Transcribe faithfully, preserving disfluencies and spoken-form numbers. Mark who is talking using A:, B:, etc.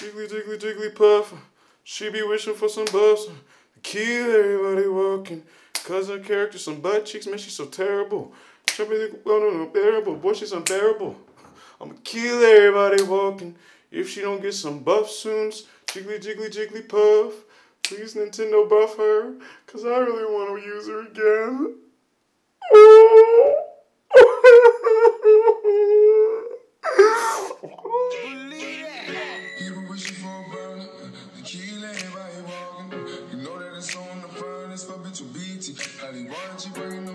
A: Jiggly, jiggly, jiggly puff. She be wishing for some buffs. Kill everybody walking. Cause her character, some butt cheeks, man, she's so terrible. She be unbearable. Boy, she's unbearable. I'ma kill everybody walking. If she don't get some buff soon, jiggly, jiggly, jiggly puff. Please, Nintendo, buff her. Cause I really want to use her again.
B: You know that it's on the front, it's for bitch beat. How they want you bringing